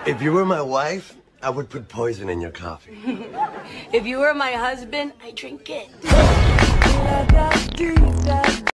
If you were my wife, I would put poison in your coffee. If you were my husband, I drink it.